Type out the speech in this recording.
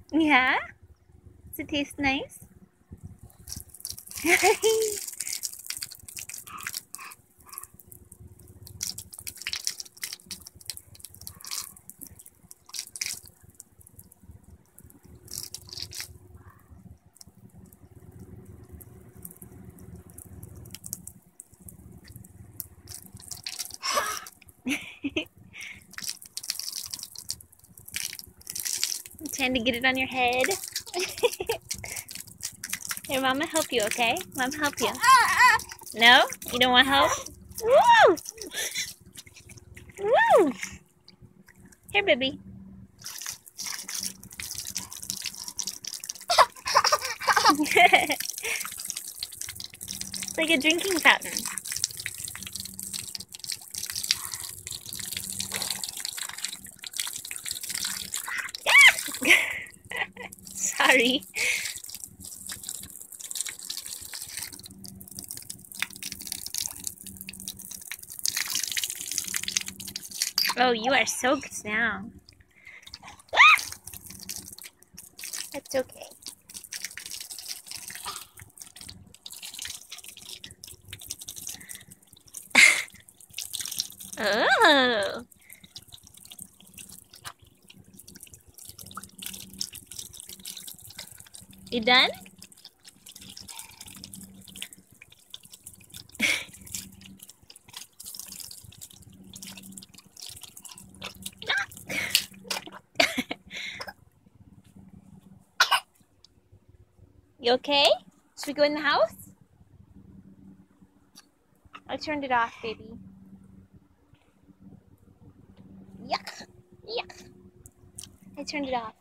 Yeah? Does it taste nice? I'm trying to get it on your head. Here, Mama help you, okay? Mama help you. No? You don't want help? Woo! Woo! Here, baby. It's like a drinking fountain. Sorry. Oh, you are soaked now. That's okay. Oh. You done? You okay? Should we go in the house? I turned it off, baby. Yuck. Yuck. I turned it off.